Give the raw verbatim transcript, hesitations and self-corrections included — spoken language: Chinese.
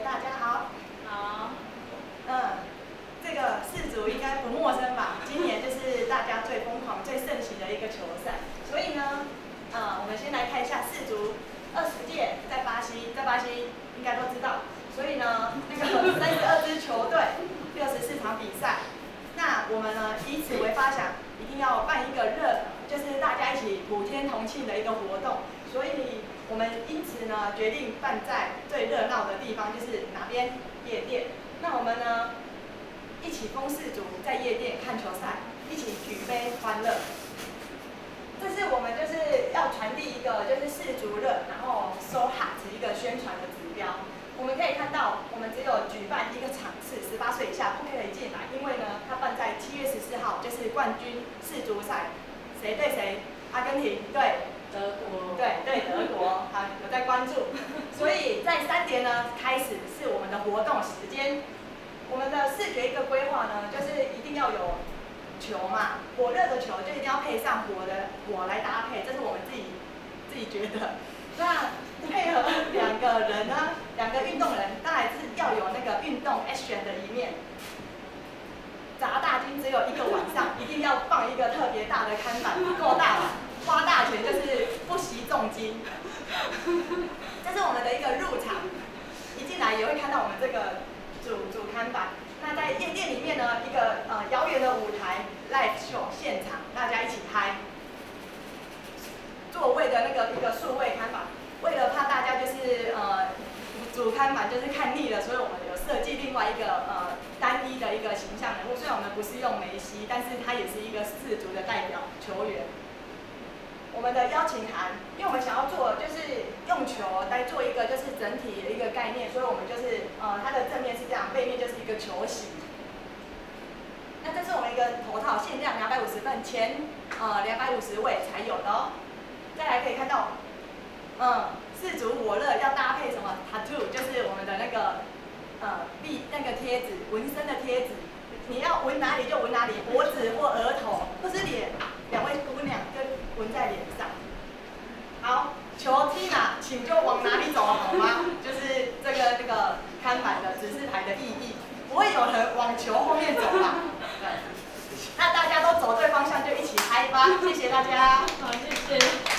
大家好。 好。 嗯，这个世足应该不陌生吧？今年就是大家最疯狂、最盛行的一个球赛。所以呢，呃，我们先来看一下世足二十届在巴西，在巴西应该都知道。所以呢，那个三十二支球队，六十四场比赛。那我们呢，以此为发想，一定要办一个热，就是大家一起普天同庆的一个活动。所以我们因此呢，决定办在最热闹的地方，就是哪边？夜店。那我们呢，一起疯世足，在夜店看球赛，一起举杯欢乐。这是我们就是要传递一个就是世足热，然后 so hot 一个宣传的指标。我们可以看到，我们只有举办一个场次，十八岁以下不可以进来，因为呢，它办在七月十四号，就是冠军世足赛，谁对谁？阿根廷对德国。 对对德国，好有在关注。所以在三点呢开始是我们的活动时间。我们的视觉一个规划呢，就是一定要有球嘛，火热的球就一定要配上火的火来搭配，这是我们自己自己觉得。那配合两个人呢，两个运动人，当然是要有那个运动 action 的一面。砸大金只有一个晚上，一定要放一个特别大的看板，够大了，花大钱就是不惜重金。这是我们的一个入场，一进来也会看到我们这个主主看板。那在夜店里面呢，一个呃遥远的舞台 live show 现场，大家一起拍。座位的那个一个数位看板，为了怕大家就是呃主看板就是看腻了，所以我们有设计另外一个呃单一的一个形象人物。虽然我们不是用梅西，但是他也是一个世足的代表球员。我们的邀请函，因为我们想要做就是用球来做一个就是整体的一个概念，所以我们就是呃它的正面是这样，背面就是一个球形。那这是我们一个头套，限量两百五十份，前呃两百五十位才有的哦。再来可以看到，嗯，世足火热要搭配什么 tattoo， 就是我们的那个呃臂那个贴纸，纹身的贴纸，你要纹哪里就纹哪里，脖子或额头或是脸，两位姑娘就纹在脸上。好，球踢哪，请就往哪里走，好吗？就是这个这个看板的指示牌的意义，不会有人往球后面走啦。对，那大家都走对方向就一起嗨吧，谢谢大家。 好，谢谢。